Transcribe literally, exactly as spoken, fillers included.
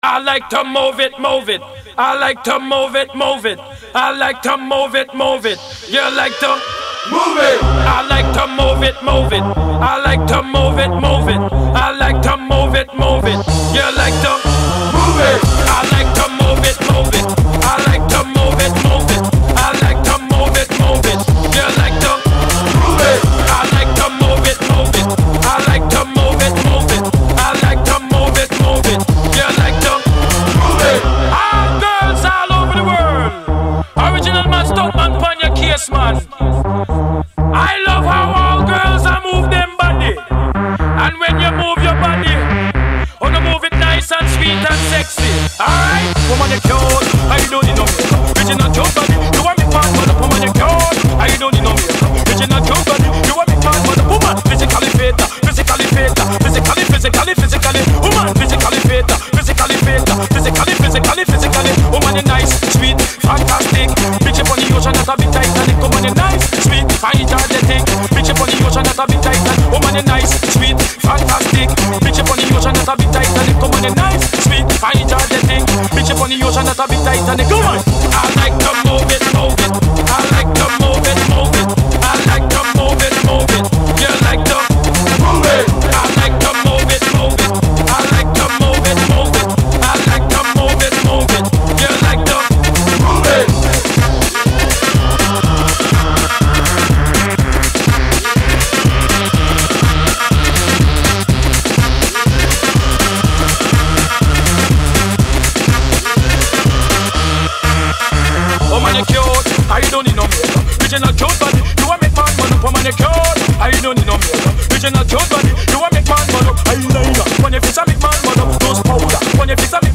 I like to move it, move it. I like to move it, move it. I like to move it, move it. You like to move it. I like to move it, move it. I like to move it, move it. I like to move it, move it. You like to move it. I like to move it, move it. I like to move it, move it. I like to move it, move it. You like to move it. I like to move it, move it. I like to move it, move it. I like to move it, move it. You like to move it. All girls all over the world. Original man, stop man, pon your case, man. I love how all girls are move them body. And when you move your body, oh no, move it nice and sweet and sexy. Alright, woman you cute, I don't need no makeup. Original cute body, you want me man, but woman you cute, I don't need no makeup. Original cute body, you want me man, but woman physically fit, physically fit, physically, physically, physically, woman physically fit, physically fit, physically, physically, physically, woman you nice, sweet, fantastic. Bitch up on the ocean, not a bit Titanic. Woman you nice, sweet, fine, energetic. Bitch up on the ocean, not a bit Titanic. Woman you nice, sweet, fantastic. Bitch up on the ocean, not a bit Titanic. Woman you nice, sweet, fine, energetic. Bitch up on the ocean, not a bit Titanic. Come on. I like to move it, move it. I like to move it, move it. I like to move it, move it. You like to move it. I like to move it, move it. I like to move it, move it. I like to move it, move it. You like to move it. Woman you cute, I don't need no makeup. Original cute body, you want make man man up. Woman you cute, I don't need no makeup. Original cute body, you want make man man up. Eyeliner, when you face a make man man up. Nose powder, when you face a